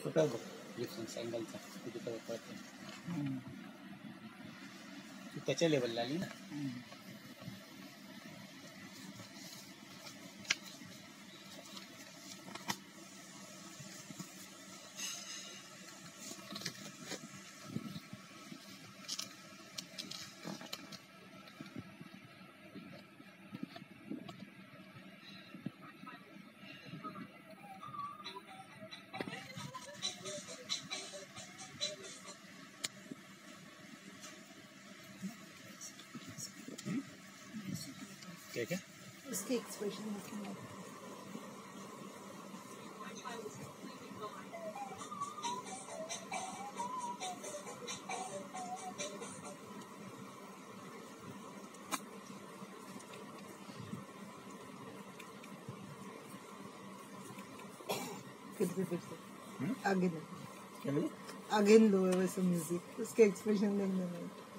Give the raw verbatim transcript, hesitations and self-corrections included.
छोटा डिफरन्स अँगलचा किती फरक पडतो त्याच्या लेवलला आली ना. क्या क्या उसके एक्सप्रेशन कितने फिर से आगे ना क्या बोले आगे लो वैसे म्यूजिक उसके एक्सप्रेशन देखने में